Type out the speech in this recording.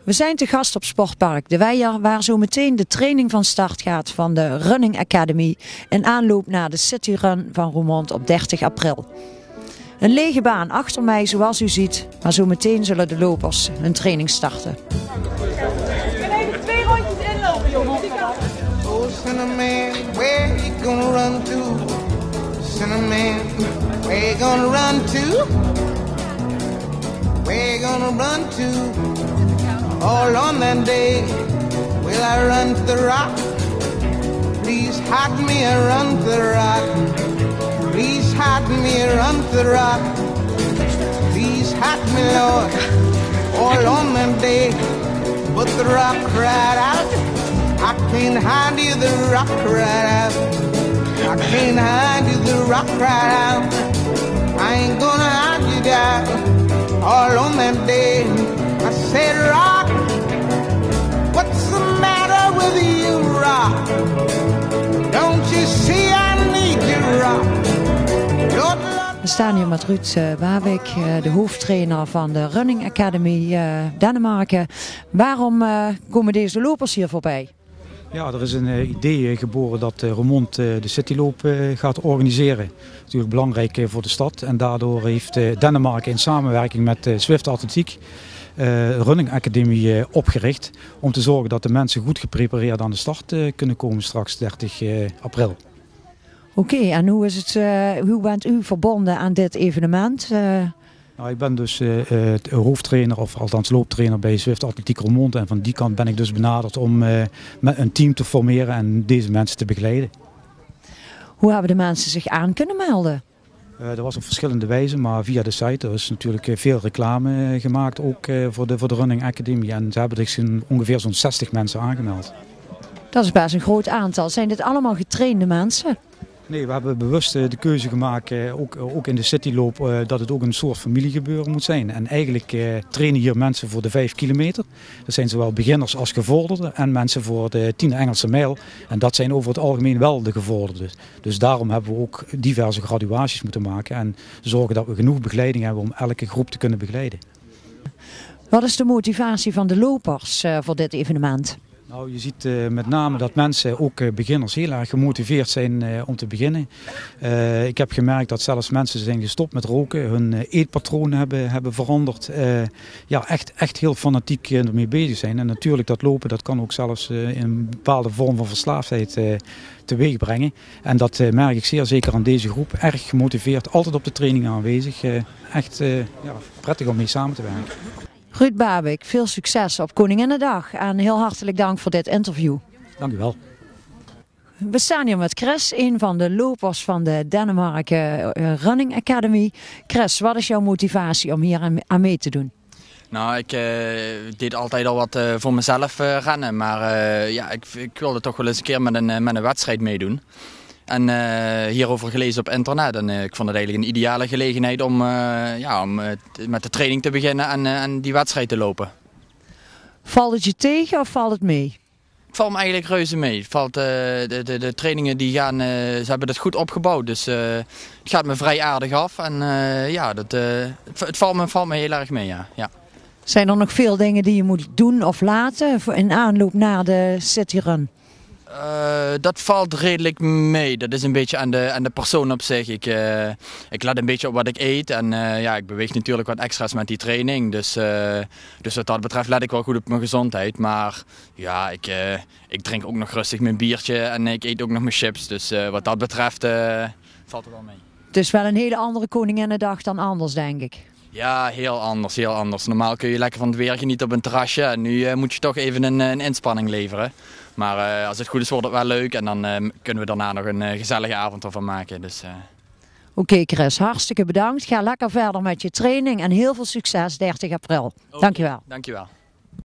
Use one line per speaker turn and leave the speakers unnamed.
We zijn te gast op Sportpark De Weijer, waar zo meteen de training van start gaat van de Running Academy in aanloop naar de Cityrun van Roermond op 30 april. Een lege baan achter mij zoals u ziet, maar zo meteen zullen de lopers hun training starten.
En even 2 rondjes inlopen, jongens.
Oh, Cinnamon, where you gonna run to? Cinnamon, where you gonna run to? Where you gonna run to? All on that day, will I run to the rock? Please hide me and run to the rock. Please hide me and run to the rock. Please hide me, Lord. All on that day, but the rock cried out. I can't hide you, the rock cried out. I can't hide you, the rock cried out. I ain't gonna hide you down. All on that day, I said, rock, what's the matter with you, rock? Don't you see I need you, rock? Lord,
We staan hier met Ruud Wawik, de hoofdtrainer van de Running Academy Denemarken. Waarom komen deze lopers hier voorbij?
Ja, er is een idee geboren dat Roermond de cityloop gaat organiseren. Natuurlijk belangrijk voor de stad. En daardoor heeft Denemarken in samenwerking met Swift Atletiek Running Academy opgericht. Om te zorgen dat de mensen goed geprepareerd aan de start kunnen komen straks 30 april.
Oké, en hoe bent u verbonden aan dit evenement?
Nou, ik ben dus hoofdtrainer, of althans looptrainer bij Swift Atletiek Roermond. En van die kant ben ik dus benaderd om met een team te formeren en deze mensen te begeleiden.
Hoe hebben de mensen zich aan kunnen melden?
Dat was op verschillende wijzen, maar via de site. Er is natuurlijk veel reclame gemaakt, ook voor de Running Academy. En ze hebben zich ongeveer zo'n 60 mensen aangemeld.
Dat is best een groot aantal. Zijn dit allemaal getrainde mensen?
Nee, we hebben bewust de keuze gemaakt, ook in de cityloop, dat het ook een soort familiegebeuren moet zijn. En eigenlijk trainen hier mensen voor de 5 kilometer. Dat zijn zowel beginners als gevorderden en mensen voor de 10 Engelse mijl. En dat zijn over het algemeen wel de gevorderden. Dus daarom hebben we ook diverse graduaties moeten maken en zorgen dat we genoeg begeleiding hebben om elke groep te kunnen begeleiden.
Wat is de motivatie van de lopers voor dit evenement?
Nou, je ziet met name dat mensen, ook beginners, heel erg gemotiveerd zijn om te beginnen. Ik heb gemerkt dat zelfs mensen zijn gestopt met roken, hun eetpatroon hebben veranderd. Ja, echt heel fanatiek ermee bezig zijn. En natuurlijk dat lopen, dat kan ook zelfs in een bepaalde vorm van verslaafdheid teweeg brengen. En dat merk ik zeer zeker aan deze groep. Erg gemotiveerd, altijd op de training aanwezig. Echt prettig om mee samen te werken.
Ruud Wawik, veel succes op Koninginnedag en heel hartelijk dank voor dit interview.
Dank u wel.
We staan hier met Chris, een van de lopers van de Denemarken Running Academy. Chris, wat is jouw motivatie om hier aan mee te doen?
Nou, ik deed altijd al wat voor mezelf rennen, maar ik wilde toch wel eens een keer met een wedstrijd meedoen. En hierover gelezen op internet en ik vond het eigenlijk een ideale gelegenheid om met de training te beginnen en die wedstrijd te lopen.
Valt het je tegen of valt het mee?
Het valt me eigenlijk reuze mee. De trainingen die gaan, ze hebben het goed opgebouwd, dus het gaat me vrij aardig af en het valt me heel erg mee, ja.
Zijn er nog veel dingen die je moet doen of laten in aanloop naar de Cityrun?
Dat valt redelijk mee. Dat is een beetje aan de persoon op zich. Ik let een beetje op wat ik eet en ik beweeg natuurlijk wat extra's met die training. Dus wat dat betreft let ik wel goed op mijn gezondheid. Maar ja, ik drink ook nog rustig mijn biertje en ik eet ook nog mijn chips. Dus wat dat betreft valt het wel mee.
Het is wel een hele andere Koninginnedag dan anders, denk ik.
Ja, heel anders. Normaal kun je lekker van het weer genieten op een terrasje. En nu moet je toch even een inspanning leveren. Maar als het goed is wordt het wel leuk en dan kunnen we daarna nog een gezellige avond ervan maken. Dus,
Oké, Chris, hartstikke bedankt. Ga lekker verder met je training en heel veel succes 30 april.
Okay,
dankjewel.
Dankjewel.